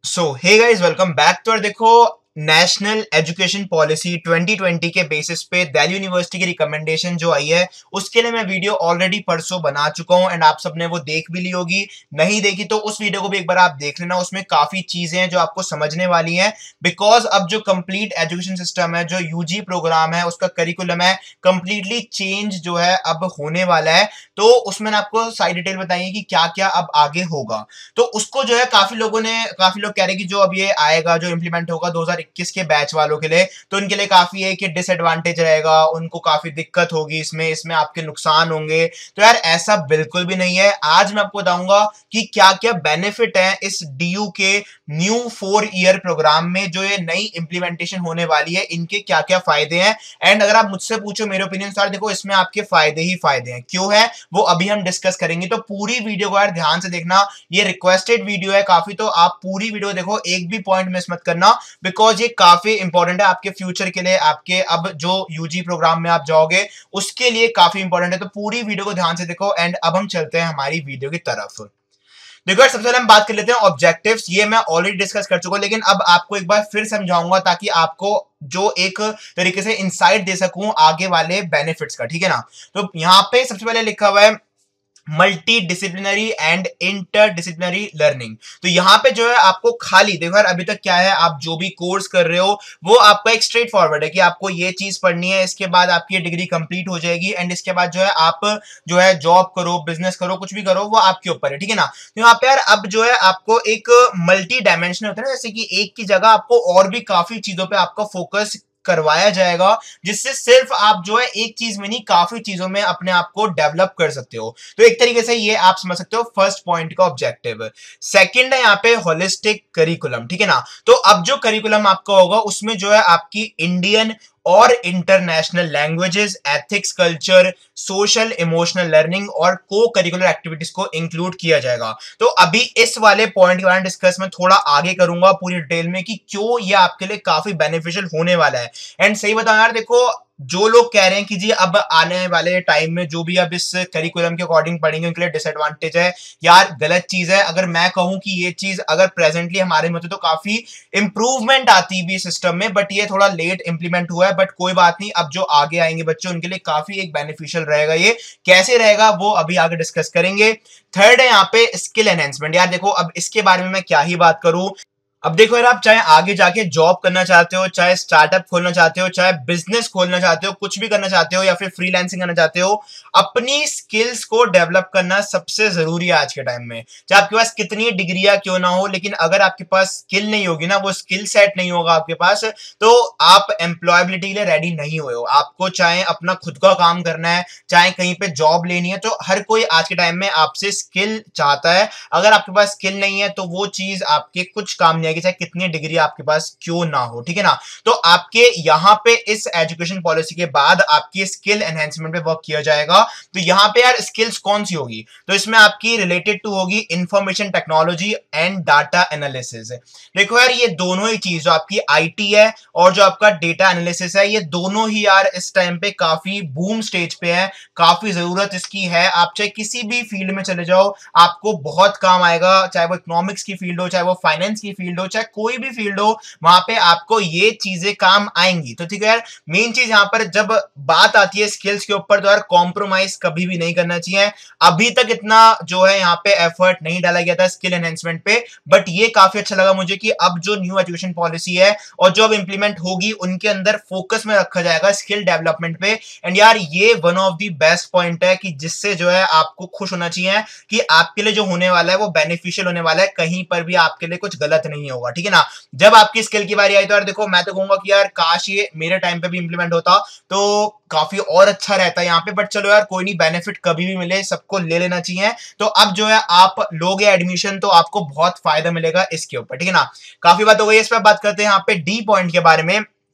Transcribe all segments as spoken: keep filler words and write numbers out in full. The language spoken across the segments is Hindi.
सो हे गाइस, वेलकम बैक तो। और देखो, national education policy twenty twenty के बेसिस पे दिल्ली यूनिवर्सिटी की रिकमेंडेशन जो आई है उसके लिए मैं वीडियो ऑलरेडी परसों बना चुका हूं एंड आप सबने वो देख भी ली होगी। नहीं देखी तो उस वीडियो को भी एक बार आप देख लेना, उसमें काफी चीजें हैं जो आपको समझने वाली हैं। बिकॉज अब जो कंप्लीट एजुकेशन सिस्टम है, जो यूजी प्रोग्राम है, उसका करिकुलम है, कंप्लीटली चेंज जो है अब होने वाला है। तो उसमें ना आपको सारी डिटेल बताइए कि क्या क्या अब आगे होगा। तो उसको जो है काफी लोगों ने काफी लोग कह रहे हैं कि जो अब ये आएगा, जो इंप्लीमेंट होगा दो हज़ार इक्कीस के बैच वालों के लिए, तो उनके लिए काफी है कि डिसएडवांटेज रहेगा, उनको काफी दिक्कत होगी, इसमें इसमें आपके नुकसान होंगे। तो यार ऐसा बिल्कुल भी नहीं है। आज मैं आपको बताऊंगा कि क्या क्या बेनिफिट है इस डीयू के न्यू फोर ईयर प्रोग्राम में, जो ये नई इंप्लीमेंटेशन होने वाली है, इनके क्या क्या फायदे हैं। एंड अगर आप मुझसे पूछो मेरे ओपिनियन सर, देखो इसमें आपके फायदे ही फायदे हैं। क्यों है वो अभी हम डिस्कस करेंगे, तो पूरी वीडियो को यार ध्यान से देखना। ये रिक्वेस्टेड वीडियो है काफी, तो आप पूरी वीडियो देखो, एक भी पॉइंट मिस मत करना। बिकॉज ये काफी इंपॉर्टेंट है आपके फ्यूचर के लिए, आपके अब जो यूजी प्रोग्राम में आप जाओगे उसके लिए काफी इंपॉर्टेंट है। तो पूरी वीडियो को ध्यान से देखो एंड अब हम चलते हैं हमारी वीडियो की तरफ। देखो यार, सबसे पहले हम बात कर लेते हैं ऑब्जेक्टिव्स। ये मैं ऑलरेडी डिस्कस कर चुका हूं, लेकिन अब आपको एक बार फिर समझाऊंगा ताकि आपको जो एक तरीके से इंसाइट दे सकूं आगे वाले बेनिफिट्स का। ठीक है ना। तो यहां पे सबसे पहले लिखा हुआ है multidisciplinary and interdisciplinary learning. तो यहां पे जो है आपको खाली देखो यार, अभी तक क्या है, आप जो भी कोर्स कर रहे हो वो आपका एक स्ट्रेट फॉरवर्ड है कि आपको ये चीज पढ़नी है, इसके बाद आपकी डिग्री कंप्लीट हो जाएगी एंड इसके बाद जो है आप जो है जॉब करो, बिजनेस करो, कुछ भी करो, वो आपके ऊपर है। ठीक है ना। तो यहाँ पे यार अब जो है आपको एक मल्टी डायमेंशनल होता है ना, जैसे कि एक की जगह आपको और भी काफी चीजों पे आपका फोकस करवाया जाएगा, जिससे सिर्फ आप जो है एक चीज में नहीं, काफी चीजों में अपने आप को डेवलप कर सकते हो। तो एक तरीके से ये आप समझ सकते हो फर्स्ट पॉइंट का ऑब्जेक्टिव। सेकंड है यहाँ पे होलिस्टिक करिकुलम। ठीक है ना। तो अब जो करिकुलम आपका होगा उसमें जो है आपकी इंडियन और international languages, ethics, culture, social emotional learning और को करिकुलर एक्टिविटीज को इंक्लूड किया जाएगा। तो अभी इस वाले पॉइंट के बारे में डिस्कस मैं थोड़ा आगे करूंगा पूरी डिटेल में कि क्यों ये आपके लिए काफी बेनिफिशियल होने वाला है। एंड सही बताऊं यार, देखो जो लोग कह रहे हैं कि जी अब आने वाले टाइम में जो भी अब इस करिकुलम के अकॉर्डिंग पढ़ेंगे उनके लिए डिसएडवांटेज है, यार गलत चीज है। अगर मैं कहूं कि ये चीज अगर प्रेजेंटली हमारे में तो काफी इंप्रूवमेंट आती भी सिस्टम में, बट ये थोड़ा लेट इंप्लीमेंट हुआ है। बट कोई बात नहीं, अब जो आगे आएंगे बच्चे उनके लिए काफी एक बेनिफिशियल रहेगा। ये कैसे रहेगा वो अभी आगे डिस्कस करेंगे। थर्ड है यहाँ पे स्किल एनहेंसमेंट। यार देखो, अब इसके बारे में मैं क्या ही बात करूं। अब देखो यार, आप चाहे आगे जाके जॉब करना चाहते हो, चाहे स्टार्टअप खोलना चाहते हो, चाहे बिजनेस खोलना चाहते हो, कुछ भी करना चाहते हो, या फिर फ्रीलांसिंग करना चाहते हो, अपनी स्किल्स को डेवलप करना सबसे जरूरी है आज के टाइम में। चाहे आपके पास कितनी डिग्रियां क्यों ना हो, लेकिन अगर आपके पास स्किल नहीं होगी ना, वो स्किल सेट नहीं होगा आपके पास, तो आप एम्प्लॉयबिलिटी के लिए रेडी नहीं हुए हो। आपको चाहे अपना खुद का काम करना है, चाहे कहीं पे जॉब लेनी है, तो हर कोई आज के टाइम में आपसे स्किल चाहता है। अगर आपके पास स्किल नहीं है तो वो चीज आपके कुछ काम नहीं आएगी, चाहे कितनी डिग्री आपके पास क्यों ना हो। ठीक है ना। तो आपके यहां पे इस एजुकेशन पॉलिसी के बाद आपकी स्किल एनहेंसमेंट पे वर्क किया जाएगा। तो यहां पे यार स्किल्स कौन सी होगी, तो इसमें आपकी रिलेटेड टू होगी information technology and data analysis. देखो यार, ये दोनों ही चीज जो आपकी आईटी है और जो आपका डेटा एनालिसिस है, ये दोनों ही यार इस टाइम पे काफी बूम स्टेज पे है, काफी जरूरत इसकी है। आप चाहे किसी भी फील्ड में चले जाओ, आपको बहुत काम आएगा, चाहे वो इकोनॉमिक्स की फील्ड हो, चाहे वो फाइनेंस की फील्ड हो, चाहे कोई भी फील्ड हो, वहां पे आपको ये चीजें काम आएंगी। तो ठीक है यार, मेन चीज यहां पर जब बात आती है स्किल्स के ऊपर, तो यार कॉम्प्रोमाइज कभी भी नहीं करना चाहिए। अभी तक इतना जो है यहाँ पे एफर्ट नहीं डाला गया था स्किल एनहेंसमेंट पे, बट ये काफी अच्छा लगा मुझे कि अब जो न्यू एजुकेशन पॉलिसी है और जो अब इंप्लीमेंट होगी, उनके अंदर फोकस में रखा जाएगा स्किल डेवलपमेंट पे। एंड यार ये one of the best point है कि जिससे जो है आपको खुश होना चाहिए कि आपके लिए जो होने वाला है वो बेनिफिशियल होने वाला है, कहीं पर भी आपके लिए कुछ गलत नहीं होगा। ठीक है ना। जब आपकी स्किल की बारी आई तो यार देखो, मैं तो कहूंगा कि यार काश ये मेरे टाइम पे भी इंप्लीमेंट होता तो काफी और अच्छा रहता है यहाँ पे। बट चलो यार कोई नहीं, बेनिफिट कभी भी मिले सबको ले लेना चाहिए। तो अब जो है आप लोगे एडमिशन तो आपको बहुत फायदा मिलेगा इसके ऊपर। ठीक है ना। काफी बात हो गई, इस पर बात करते हैं यहाँ पे डी पॉइंट के बारे में।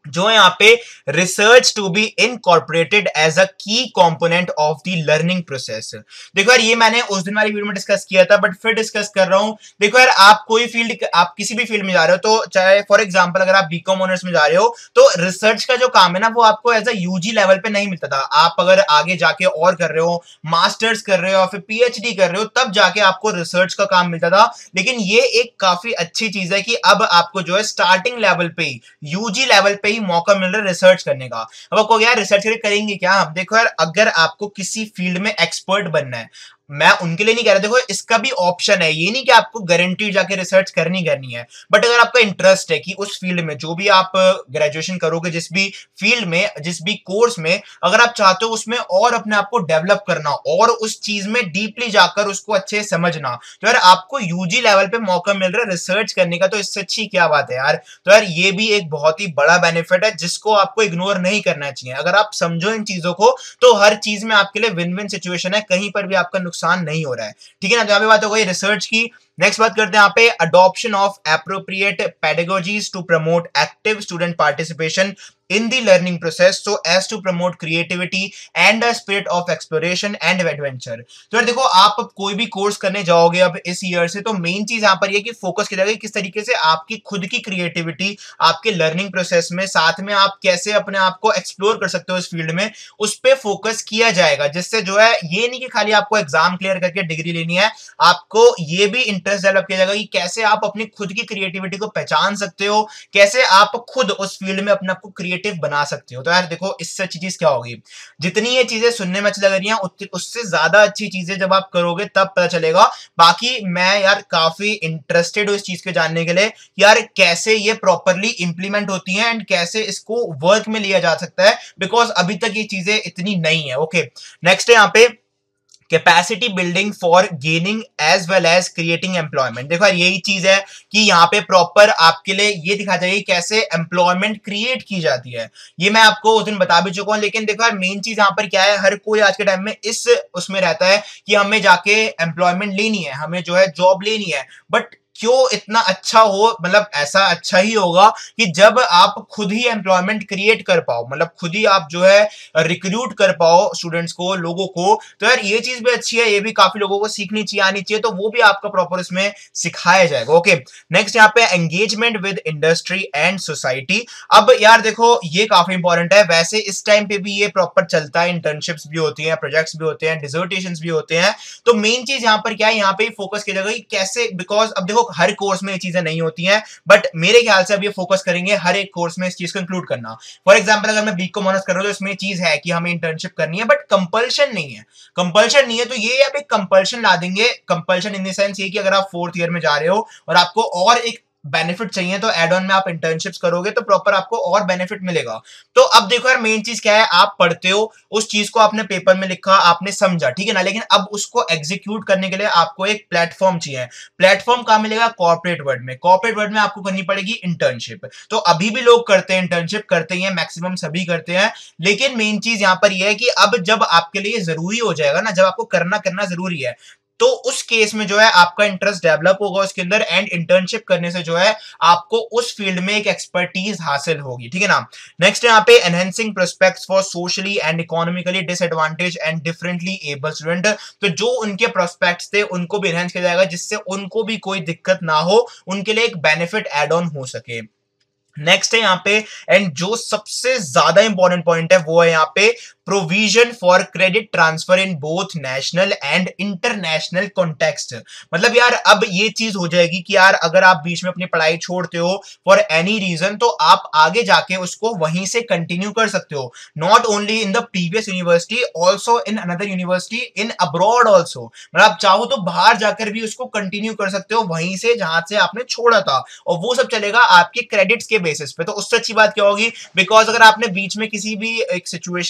जो यहाँ पे research to be incorporated as a key component of the learning process. देखो यार, ये मैंने उस दिन वाली वीडियो में डिस्कस किया था, बट फिर डिस्कस कर रहा हूं। देखो यार, आप कोई फील्ड, आप किसी भी फील्ड में जा रहे हो, तो चाहे फॉर एग्जांपल अगर आप बीकॉम ऑनर्स में जा रहे हो, तो रिसर्च का जो काम है ना, वो आपको एज अ यूजी लेवल पे नहीं मिलता था। आप अगर आगे जाके और कर रहे हो, मास्टर्स कर रहे हो या फिर पीएचडी कर रहे हो, तब जाके आपको रिसर्च का काम मिलता था। लेकिन ये एक काफी अच्छी चीज है कि अब आपको जो है स्टार्टिंग लेवल पे ही, यूजी लेवल पे ही मौका मिल रहा है रिसर्च करने का। अब आपको यार रिसर्च करके करेंगे क्या? देखो यार, अगर आपको किसी फील्ड में एक्सपर्ट बनना है, मैं उनके लिए नहीं कह रहा, देखो इसका भी ऑप्शन है, ये नहीं कि आपको गारंटी जाके रिसर्च करनी करनी है, बट अगर आपका इंटरेस्ट है कि उस फील्ड में जो भी आप ग्रेजुएशन करोगे, जिस भी फील्ड में, जिस भी कोर्स में, अगर आप चाहते हो उसमें और अपने आप को डेवलप करना और उस चीज में डीपली जाकर उसको अच्छे से समझना, तो यार आपको यूजी लेवल पे मौका मिल रहा है रिसर्च करने का, तो इससे अच्छी क्या बात है यार। तो यार ये भी एक बहुत ही बड़ा बेनिफिट है जिसको आपको इग्नोर नहीं करना चाहिए। अगर आप समझो इन चीजों को, तो हर चीज में आपके लिए विन विन सिचुएशन है, कहीं पर भी आपका नुकसान नहीं हो रहा है, ठीक है ना। तो यहाँ पे बात हो गई रिसर्च की। नेक्स्ट बात करते हैं यहाँ पे adoption of appropriate pedagogies to promote active student participation in the learning process so as to promote creativity and a spirit of exploration and adventure। तो यार देखो, आप अब कोई भी कोर्स करने जाओगे अब इस ईयर से, तो मेन चीज यहाँ पर ये कि फोकस किया जाएगा किस तरीके से आपकी खुद की क्रिएटिविटी आपके लर्निंग प्रोसेस में, साथ में आप कैसे अपने आप को एक्सप्लोर कर सकते हो इस फील्ड में, उस पर फोकस किया जाएगा। जिससे जो है ये नहीं कि खाली आपको एग्जाम क्लियर करके डिग्री लेनी है, आपको ये भी इंटरेस्ट डेवलप किया जाएगा कि कैसे आप अपनी खुद की क्रिएटिविटी को पहचान सकते हो, कैसे आप खुद उस फील्ड में अपने आप को क्रिएटिव बना सकते हो। तो यार देखो, इससे अच्छी चीज क्या होगी? जितनी ये चीजें सुनने में अच्छी लग रही हैं, उससे ज्यादा अच्छी चीजें जब आप करोगे तब पता चलेगा। बाकी मैं यार काफी इंटरेस्टेड हूं इस चीज के जानने के लिए, यार कैसे ये प्रॉपरली इंप्लीमेंट होती हैं एंड कैसे इसको वर्क में लिया जा सकता है, बिकॉज अभी तक ये चीजें इतनी नहीं है। ओके, नेक्स्ट है यहाँ पे capacity building for gaining as well as creating employment. देखो यही चीज है कि यहाँ पे प्रॉपर आपके लिए ये दिखा जाएगी कैसे एम्प्लॉयमेंट क्रिएट की जाती है। ये मैं आपको उस दिन बता भी चुका हूँ, लेकिन देखो यार मेन चीज यहाँ पर क्या है, हर कोई आज के टाइम में इस उसमें रहता है कि हमें जाके एम्प्लॉयमेंट लेनी है, हमें जो है जॉब लेनी है। बट क्यों इतना अच्छा हो, मतलब ऐसा अच्छा ही होगा कि जब आप खुद ही एम्प्लॉयमेंट क्रिएट कर पाओ, मतलब खुद ही आप जो है रिक्रूट कर पाओ स्टूडेंट्स को, लोगों को। तो यार ये चीज भी अच्छी है, ये भी काफी लोगों को सीखनी चाहिए, आनी चाहिए, तो वो भी आपका प्रॉपर इसमें सिखाया जाएगा। ओके, नेक्स्ट यहाँ पे engagement with industry and society. अब यार देखो, ये काफी इंपॉर्टेंट है, वैसे इस टाइम पे भी ये प्रॉपर चलता है, इंटर्नशिप्स भी होती हैं, प्रोजेक्ट्स भी होते हैं, डिसर्टेशंस भी होते हैं। तो मेन चीज यहाँ पर क्या है, यहाँ पे फोकस किया जाएगा कि कैसे, बिकॉज अब देखो हर कोर्स में ये चीजें नहीं होती हैं, बट मेरे ख्याल से अब ये फोकस करेंगे हर एक कोर्स में इस चीज को इंक्लूड करना। फॉर एग्जांपल अगर मैं बीकॉम ऑनर्स कर रहा हूं, तो इसमें चीज है कि हमें इंटर्नशिप करनी है, बट कंपल्शन नहीं है, कंपल्शन नहीं है। तो ये आप एक कंपल्शन ला देंगे, कंपल्शन इन द सेंस ये कि अगर आप फोर्थ ईयर में जा रहे हो और आपको और एक बेनिफिट चाहिए, तो एड ऑन में आप इंटर्नशिप्स करोगे तो प्रॉपर आपको और बेनिफिट मिलेगा। तो अब देखो यार मेन चीज क्या है, आप पढ़ते हो, उस चीज को आपने पेपर में लिखा, आपने समझा, ठीक है ना, लेकिन अब उसको एग्जीक्यूट करने के लिए आपको एक प्लेटफॉर्म चाहिए। प्लेटफॉर्म कहां मिलेगा? कॉर्पोरेट वर्ल्ड में। कॉर्पोरेट वर्ल्ड में आपको करनी पड़ेगी इंटर्नशिप। तो अभी भी लोग करते हैं, इंटर्नशिप करते ही हैं, मैक्सिमम सभी करते हैं, लेकिन मेन चीज यहां पर यह है कि अब जब आपके लिए जरूरी हो जाएगा ना, जब आपको करना करना जरूरी है, तो उस केस में जो है आपका इंटरेस्ट डेवलप होगा उसके अंदर, एंड इंटर्नशिप करने से जो है आपको उस फील्ड में एक एक्सपर्टीज हासिल होगी, ठीक है ना। नेक्स्ट यहाँ पे enhancing prospects for socially and economically disadvantage and differently able student. तो जो उनके प्रोस्पेक्ट्स थे उनको भी एनहेंस किया जाएगा, जिससे उनको भी कोई दिक्कत ना हो, उनके लिए एक बेनिफिट एड ऑन हो सके। नेक्स्ट है यहाँ पे, एंड जो सबसे ज्यादा इंपॉर्टेंट पॉइंट है वो है यहाँ पे provision for credit transfer in both national and international context. मतलब यार अब ये चीज हो जाएगी कि यार अगर आप बीच में अपनी पढ़ाई छोड़ते हो फॉर एनी रीजन, तो आप आगे जाके उसको वहीं से कंटिन्यू कर सकते हो, not only in the previous university, also in another university in abroad also. मतलब आप चाहो तो बाहर जाकर भी उसको कंटिन्यू कर सकते हो वहीं से जहां से आपने छोड़ा था, और वो सब चलेगा आपके क्रेडिट्स के बेसिस पे। तो उससे अच्छी बात क्या होगी, बिकॉज अगर आपने बीच में किसी भी एक सिचुएशन की वजह से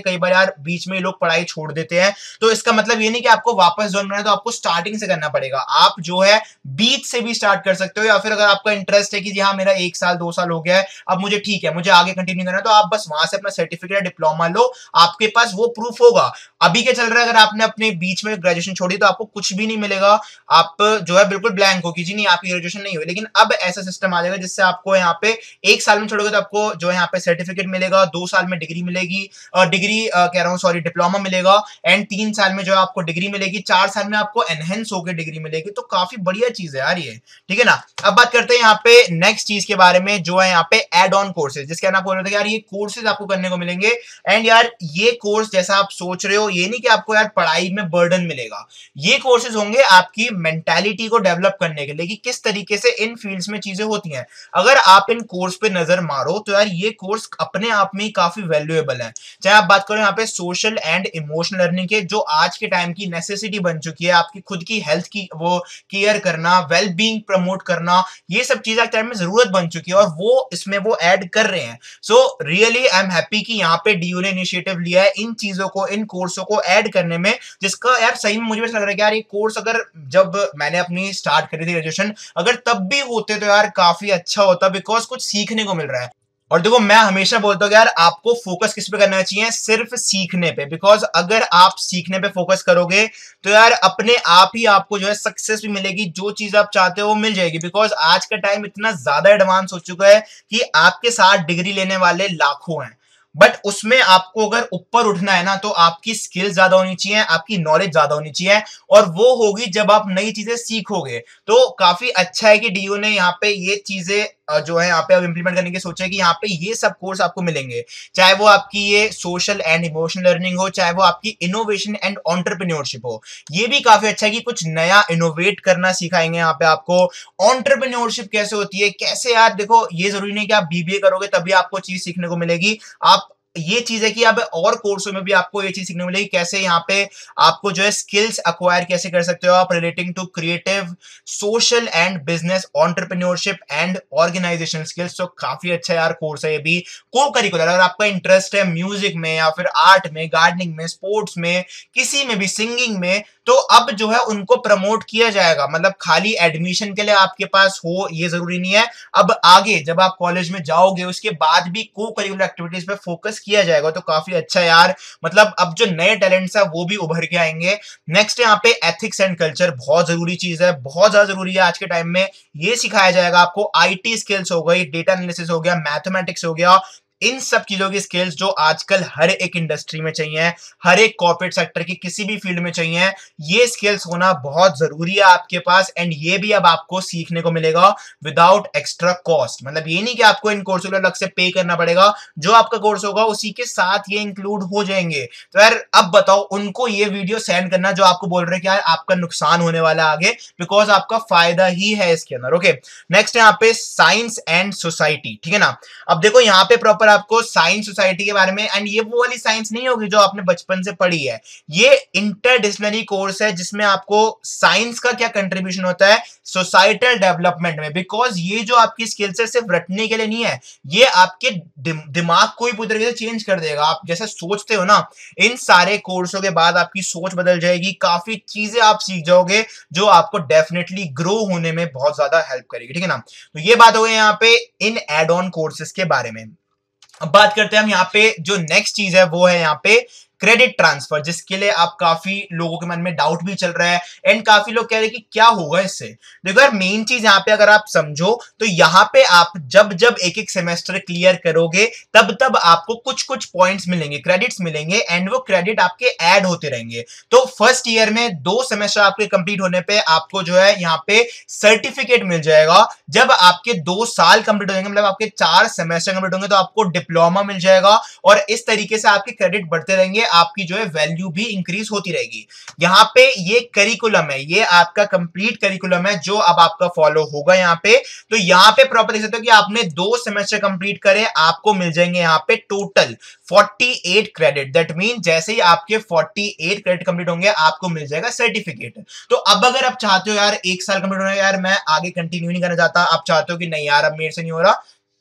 कई बार यार बीच में लोग पढ़ाई छोड़ देते हैं, तो इसका मतलब ये नहीं कि आपको वापस ज्वाइन करना है तो आपको स्टार्टिंग से करना पड़ेगा। आप जो है बीच से भी स्टार्ट कर सकते हो, या फिर अगर आपका इंटरेस्ट है कि जी हाँ मेरा एक साल दो साल हो गया है, अब मुझे ठीक है मुझे आगे कंटिन्यू करना है, तो आप बस वहां से अपना सर्टिफिकेट डिप्लोमा लो, आपके पास वो प्रूफ होगा। अभी क्या चल रहा है, अगर आपने अपने बीच में ग्रेजुएशन छोड़ी तो आपको कुछ भी नहीं मिलेगा, आप जो है बिल्कुल ब्लैंक हो कि जी नहीं आपकी ग्रेजुएशन नहीं हुई। लेकिन अब ऐसा सिस्टम आ जाएगा जिससे आपको यहाँ पे एक साल में छोड़ोगे तो आपको जो है यहाँ पे सर्टिफिकेट मिलेगा, दो साल में डिग्री मिलेगी, और डिग्री कह रहा हूँ सॉरी डिप्लोमा मिलेगा, एंड तीन साल में जो है आपको डिग्री मिलेगी, चार साल में आपको एनहेंस होकर डिग्री मिलेगी। तो काफी बढ़िया चीज है यार ये, ठीक है ना। अब बात करते हैं यहाँ पे नेक्स्ट चीज के बारे में, जो है यहाँ पे एड ऑन कोर्सेज, जिसके आप बोल रहे थे यार ये कोर्सेज आपको करने को मिलेंगे। एंड यार ये कोर्स जैसा आप सोच रहे हो, ये नहीं कि आपको यार पढ़ाई में बर्डन मिलेगा, ये कोर्सेज होंगे आपकी मेंटालिटी को डेवलप करने के लिए कि किस तरीके से इन फील्ड्स में चीजें होती हैं। अगर आप इन कोर्स पे नजर मारो तो यार ये कोर्स अपने आप में काफी वैल्यूएबल है। चाहे आप बात करो यहाँ पे सोशल एंड इमोशनल लर्निंग के, जो आज के टाइम की नेसेसिटी बन चुकी है, आपकी खुद की हेल्थ की वो केयर करना, वेल बीइंग प्रमोट करना, ये सब चीजें आज टाइम में जरूरत बन चुकी है और वो इसमें वो ऐड कर रहे हैं। So really I am happy कि यहाँ पे डीयू ने इनिशिएटिव लिया है इन चीजों को, इन कोर्सों को ऐड करने में, जिसका यार सही में मुझे भी लग रहा है कि यार ये कोर्स अगर जब मैंने अपनी स्टार्ट करी थी ग्रेजुएशन, अगर तब भी होते तो यार काफी अच्छा होता, बिकॉज कुछ सीखने को मिल रहा है। और देखो मैं हमेशा बोलता हूँ यार आपको फोकस किस पे करना चाहिए, सिर्फ सीखने पे, बिकॉज अगर आप सीखने पे फोकस करोगे तो यार अपने आप ही आपको जो है सक्सेस भी मिलेगी, जो चीज आप चाहते हो वो मिल जाएगी। बिकॉज आज का टाइम इतना ज्यादा एडवांस हो चुका है कि आपके साथ डिग्री लेने वाले लाखों हैं, बट उसमें आपको अगर ऊपर उठना है ना तो आपकी स्किल ज्यादा होनी चाहिए, आपकी नॉलेज ज्यादा होनी चाहिए, और वो होगी जब आप नई चीजें सीखोगे। तो काफी अच्छा है कि डीयू ने यहाँ पे ये चीजें जो है यहाँ पे अब इंप्लीमेंट करने की सोचा है कि यहाँ पे ये सब कोर्स आपको मिलेंगे, चाहे वो आपकी ये सोशल एंड इमोशनल लर्निंग हो, चाहे वो आपकी इनोवेशन एंड एंटरप्रेन्योरशिप हो। ये भी काफी अच्छा है कि कुछ नया इनोवेट करना सिखाएंगे यहाँ पे आपको। एंटरप्रेन्योरशिप कैसे होती है, कैसे यार देखो ये जरूरी नहीं कि आप बीबीए करोगे तभी आपको चीज सीखने को मिलेगी, आप ये चीज है कि अब और कोर्सों में भी आपको ये चीज सीखने मिलेगी, कैसे यहाँ पे आपको जो है स्किल्स अक्वायर कैसे कर सकते हो आप relating to creative, social and business entrepreneurship and organisation skills. तो काफी अच्छा यार कोर्स है ये भी, को करिकुलर। अगर आपका इंटरेस्ट है म्यूजिक में या फिर आर्ट में, गार्डनिंग में, स्पोर्ट्स में, किसी में भी, सिंगिंग में, तो अब जो है उनको प्रमोट किया जाएगा। मतलब खाली एडमिशन के लिए आपके पास हो ये जरूरी नहीं है, अब आगे जब आप कॉलेज में जाओगे उसके बाद भी को करिकुलर एक्टिविटीज पे फोकस किया जाएगा। तो काफी अच्छा यार, मतलब अब जो नए टैलेंट्स है वो भी उभर के आएंगे। नेक्स्ट यहाँ पे एथिक्स एंड कल्चर, बहुत जरूरी चीज है, बहुत ज्यादा जरूरी है आज के टाइम में। ये सिखाया जाएगा आपको, आईटी स्किल्स हो गई, डेटा एनालिसिस हो गया, मैथमेटिक्स हो गया, इन सब चीजों की स्किल्स जो आजकल हर एक इंडस्ट्री में चाहिए, हर एक कॉर्पोरेट सेक्टर की किसी भी फील्ड में चाहिए, ये स्किल्स होना बहुत जरूरी है आपके पास। एंड ये भी अब आपको सीखने को मिलेगा विदाउट एक्स्ट्रा कॉस्ट। मतलब ये नहीं कि आपको इन कोर्सों को अलग से पे करना पड़ेगा, जो आपका कोर्स होगा उसी के साथ ये इंक्लूड हो जाएंगे। तो यार अब बताओ उनको ये वीडियो सेंड करना जो आपको बोल रहे हैं कि यार आपका नुकसान होने वाला है आगे, बिकॉज आपका फायदा ही है इसके अंदर। ओके, नेक्स्ट यहाँ पे साइंस एंड सोसाइटी, ठीक है ना। अब देखो यहाँ पे प्रॉपर आपको साइंस सोसाइटी के बारे में, एंड ये वो वाली साइंस नहीं होगी जो आपने बचपन से पढ़ी है, ये इंटरडिसिप्लिनरी कोर्स है जिसमें आपको साइंस का क्या कंट्रीब्यूशन होता है सोसाइटल डेवलपमेंट में। बिकॉज ये जो आपकी स्किल्स है सिर्फ रटने के लिए नहीं है, ये आपके दिमाग को ही पूरी तरीके से चेंज कर देगा। आप जैसे सोचते हो ना, इन सारे कोर्सों के बाद आपकी सोच बदल जाएगी, काफी चीजें आप सीख जाओगे जो आपको डेफिनेटली ग्रो होने में बहुत ज्यादा हेल्प करेगी, ठीक है ना। तो ये बात हो गई यहाँ पे इन एड ऑन कोर्सेज के बारे में। अब बात करते हैं हम यहाँ पे जो नेक्स्ट चीज है वो है यहाँ पे क्रेडिट ट्रांसफर, जिसके लिए आप काफी लोगों के मन में डाउट भी चल रहा है एंड काफी लोग कह रहे हैं कि क्या होगा इससे। देखो यार मेन चीज यहाँ पे अगर आप समझो तो यहाँ पे आप जब जब एक एक सेमेस्टर क्लियर करोगे तब तब आपको कुछ कुछ पॉइंट्स मिलेंगे, क्रेडिट्स मिलेंगे, एंड वो क्रेडिट आपके ऐड होते रहेंगे। तो फर्स्ट ईयर में दो सेमेस्टर आपके कंप्लीट होने पे आपको जो है यहाँ पे सर्टिफिकेट मिल जाएगा। जब आपके दो साल कंप्लीट हो जाएंगे, मतलब आपके चार सेमेस्टर कंप्लीट होंगे, तो आपको डिप्लोमा मिल जाएगा, और इस तरीके से आपके क्रेडिट बढ़ते रहेंगे, आपकी जो है वैल्यू भी इंक्रीज होती रहेगी। यहाँ पे ये करिकुलम है, ये आपका कंप्लीट करिकुलम है जो अब आपका फॉलो होगा यहाँ पे। तो यहाँ पे प्रॉपर देख सकते हो कि आपने दो सेमेस्टर कंप्लीट करे, आपको मिल जाएंगे यहाँ पे टोटल अड़तालीस क्रेडिट। दैट मीन जैसे ही आपके अड़तालीस क्रेडिट कंप्लीट होंगे आपको मिल जाएगा सर्टिफिकेट। तो अब अगर आप चाहते हो यार एक साल कंप्लीट होना है, यार मैं आगे कंटिन्यू नहीं करना चाहता, आप चाहते हो कि नहीं यार अब मेरे से नहीं हो रहा,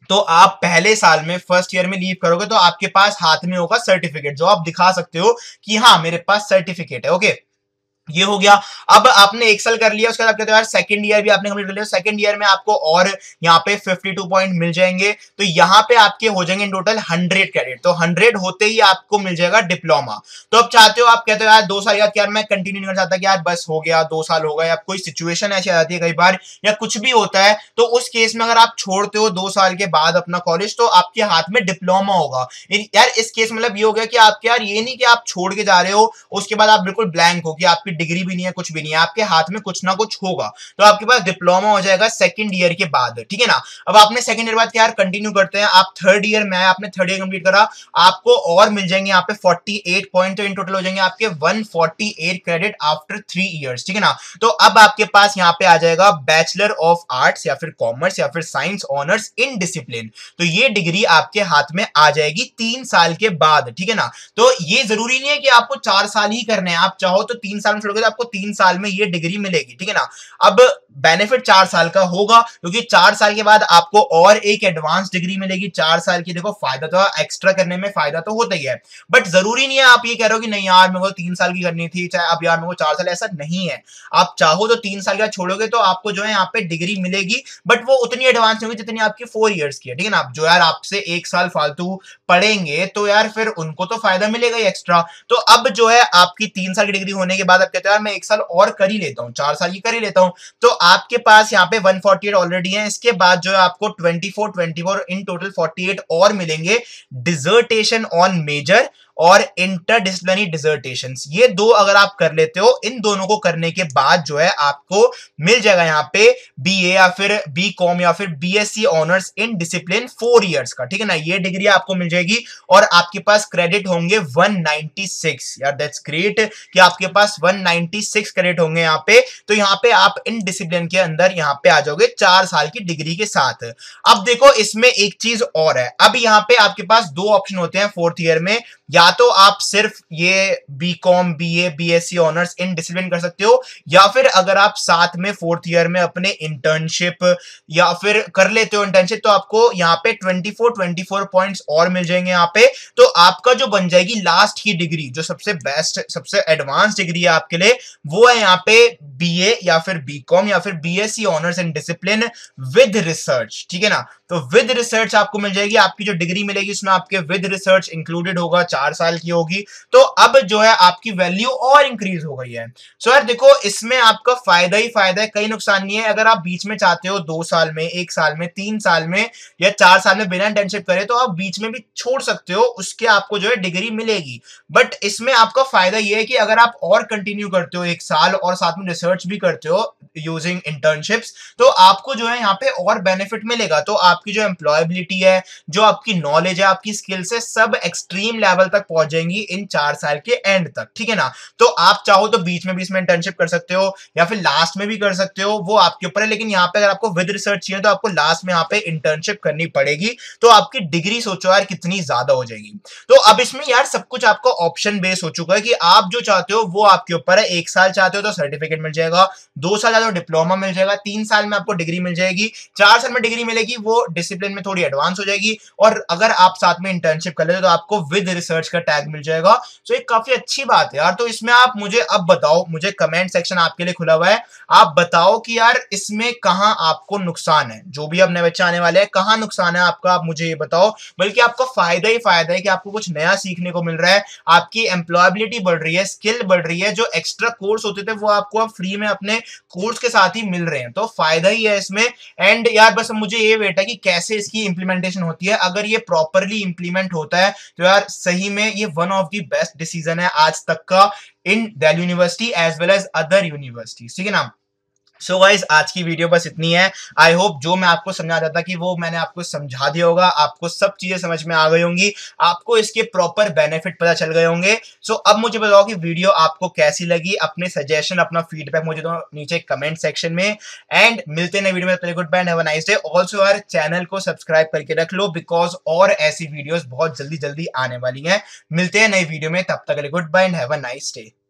तो आप पहले साल में फर्स्ट ईयर में लीव करोगे तो आपके पास हाथ में होगा सर्टिफिकेट, जो आप दिखा सकते हो कि हाँ मेरे पास सर्टिफिकेट है। ओके, ये हो गया। अब आपने एक साल कर लिया, उसके बाद आप कहते हो यार सेकंड ईयर भी आपने कंप्लीट कर लिया, सेकंड ईयर में आपको और यहाँ पे बावन पॉइंट मिल जाएंगे, तो यहाँ पे आपके हो जाएंगे इन टोटल हंड्रेड क्रेडिट। तो हंड्रेड होते ही आपको मिल जाएगा डिप्लोमा। तो अब चाहते हो, आप कहते हो यार दो साल यार यार मैं कंटिन्यू नहीं कर चाहता कि यार बस हो गया, दो साल हो गए, या कोई सिचुएशन ऐसी आ जाती है कई बार या कुछ भी होता है, तो उस केस में अगर आप छोड़ते हो दो साल के बाद अपना कॉलेज, तो आपके हाथ में डिप्लोमा होगा। यार इस केस मतलब ये हो गया कि आपके यार ये नहीं कि आप छोड़ के जा रहे हो उसके बाद आप बिल्कुल ब्लैंक हो कि आपकी डिग्री भी नहीं है, कुछ भी नहीं है, आपके हाथ में कुछ ना कुछ होगा, तो आपके पास डिप्लोमा हो जाएगा सेकंड ईयर के बाद। ठीक है ना। अब आपने सेकंड ईयर बाद क्या यार कंटिन्यू करते हैं, आप थर्ड ईयर में आपने थर्ड ईयर कंप्लीट करा, आपको और मिल जाएंगे यहाँ पे अड़तालीस पॉइंट, तो इन टोटल हो जाएंगे आपके एक सौ अड़तालीस क्रेडिट आफ्टर थ्री इयर्स। ठीक है ना। तो अब आपके पास यहाँ पे आ जाएगा बैचलर ऑफ आर्ट्स या फिर कॉमर्स या फिर साइंस ऑनर्स इन डिसिप्लिन। तो ये डिग्री आपके हाथ में आ जाएगी तीन साल के बाद। ठीक है ना। तो ये जरूरी नहीं है कि आपको चार साल ही करने हैं, आप चाहो तो तीन साल में छोड़ोगे तो आपको तीन साल में ये डिग्री मिलेगी। ठीक है ना। अब बेनिफिट चार साल का होगा क्योंकि चार साल के बाद आपको और एक एडवांस डिग्री मिलेगी। चार साल की देखो फायदा तो एक्स्ट्रा करने में फायदा तो होता ही है, बट जरूरी नहीं है आप ये कह रहे हो कि नहीं यार मेरे को तीन साल की करनी थी, चाहे अब यार मेरे को चार साल, ऐसा नहीं है। आप चाहो तो तीन साल का छोड़ोगे तो आपको जो है यहाँ पे डिग्री मिलेगी, बट वो उतनी एडवांस नहीं होगी जितनी आपकी फोर इयर्स की है। ठीक है ना। आप जो यार आपसे एक साल फालतू पढ़ेंगे तो यार फिर उनको तो फायदा मिलेगा ही एक्स्ट्रा। तो अब जो है आपकी तीन साल की डिग्री होने के बाद आप कहते हो यार मैं एक साल और कर ही लेता हूँ, चार साल की कर ही लेता हूँ, तो आपके पास यहाँ पे एक सौ अड़तालीस ऑलरेडी है। इसके बाद जो है आपको चौबीस चौबीस इन टोटल अड़तालीस और मिलेंगे डिसर्टेशन ऑन मेजर और इंटरडिसिप्लिनरी डिसर्टेशंस। ये दो अगर आप कर लेते हो, इन दोनों को करने के बाद जो है आपको मिल जाएगा यहाँ पे बीए या फिर बी कॉम या फिर BSc honours in discipline four years का। ठीक है ना। ये डिग्री आपको मिल जाएगी और आपके पास क्रेडिट होंगे एक सौ छियानवे। यार दैट्स ग्रेट कि आपके पास एक सौ छियानवे क्रेडिट होंगे यहाँ पे। तो यहाँ पे आप इन डिसिप्लिन के अंदर यहाँ पे आ जाओगे चार साल की डिग्री के साथ। अब देखो इसमें एक चीज और है, अब यहाँ पे आपके पास दो ऑप्शन होते हैं फोर्थ ईयर में, या तो आप सिर्फ ये BCom BA BSc honours in discipline कर सकते हो, या फिर अगर आप साथ में फोर्थ ईयर में अपने इंटर्नशिप या फिर कर लेते हो इंटर्नशिप, तो आपको यहाँ पे चौबीस चौबीस पॉइंट्स और मिल जाएंगे यहाँ पे। तो आपका जो बन जाएगी लास्ट की डिग्री, जो सबसे बेस्ट सबसे एडवांस डिग्री है आपके लिए, वो है यहाँ पे बीए या फिर बीकॉम या फिर BSc honours in discipline with research. ठीक है ना। तो विद रिसर्च आपको मिल जाएगी, आपकी जो डिग्री मिलेगी उसमें आपके विद रिसर्च इंक्लूडेड होगा, चार साल की होगी। तो अब जो है आपकी वैल्यू और इंक्रीज हो गई है। सो यार देखो इसमें आपका फायदा ही फायदा है, कई नुकसान नहीं है। अगर आप बीच में चाहते हो दो साल में, एक साल में, तीन साल में या चार साल में बिना इंटर्नशिप करे, तो आप बीच में भी छोड़ सकते हो, उसके आपको जो है डिग्री मिलेगी। बट इसमें आपका फायदा यह है कि अगर आप और कंटिन्यू करते हो एक साल और साथ में रिसर्च भी करते हो यूजिंग इंटर्नशिप्स, तो आपको जो है यहाँ पे और बेनिफिट मिलेगा। तो आपकी जो एम्प्लॉयबिलिटी है, जो आपकी नॉलेज है, आपकी स्किल्स है, सब एक्सट्रीम लेवल तक पहुंच जाएंगी इन चार साल के एंड तक। ठीक है ना। तो आप चाहो तो बीच में भी इसमें इंटर्नशिप कर सकते हो या फिर लास्ट में भी कर सकते हो, वो आपके ऊपर है। लेकिन यहाँ पे अगर आपको विद रिसर्च चाहिए तो आपको लास्ट में यहाँ पे इंटर्नशिप करनी पड़ेगी, तो आपकी डिग्री सोचो यार कितनी ज्यादा हो जाएगी। तो अब इसमें यार सब कुछ आपको ऑप्शन बेस हो चुका है कि आप जो चाहते हो वो आपके ऊपर है। एक साल चाहते हो तो सर्टिफिकेट मिल जाएगा, दो साल चाहते हो डिप्लोमा मिल जाएगा, तीन साल में आपको डिग्री मिल जाएगी, चार साल में डिग्री मिलेगी, वो डिसिप्लिन में थोड़ी एडवांस हो जाएगी, और अगर आप साथ में इंटर्नशिप कर लेते हो तो आपको विद रिसर्च का टैग मिल जाएगा। तो एक काफी अच्छी बात है यार। तो इसमें आप मुझे अब बताओ, मुझे कमेंट सेक्शन आपके लिए खुला हुआ है, आप बताओ कि यार इसमें कहां आपको नुकसान है, जो भी अब नए बच्चे आने वाले हैं कहां नुकसान है आपका, आप मुझे ये बताओ। बल्कि आपका फायदा ही फायदा है कि आपको कुछ नया सीखने को मिल रहा है, आपकी एम्प्लॉयबिलिटी बढ़ रही है, स्किल बढ़ रही है, जो एक्स्ट्रा कोर्स होते थे वो आपको अब फ्री में अपने कोर्स के साथ ही मिल रहे हैं, तो फायदा ही है इसमें। एंड यार बस मुझे ये वेट है कि कैसे इसकी इंप्लीमेंटेशन होती है। अगर ये प्रॉपरली इंप्लीमेंट होता है तो यार सही में ये one of the best decision है आज तक का in Delhi university as well as other universities. ठीक है ना। सो गाइस आज की वीडियो बस इतनी है। आई होप जो मैं आपको समझा रहा था कि वो मैंने आपको समझा दिया होगा, आपको सब चीजें समझ में आ गई होंगी, आपको इसके प्रॉपर बेनिफिट पता चल गए होंगे। सो अब मुझे बताओ कि वीडियो आपको कैसी लगी, अपने सजेशन अपना फीडबैक मुझे दो नीचे कमेंट सेक्शन में। एंड मिलते हैं नई वीडियो में, good bye, have a nice day. Also यार चैनल को सब्सक्राइब करके रख लो, बिकॉज और ऐसी वीडियोस बहुत जल्दी जल्दी आने वाली हैं। मिलते हैं नई वीडियो में, तब तक के लिए good bye and have a nice day.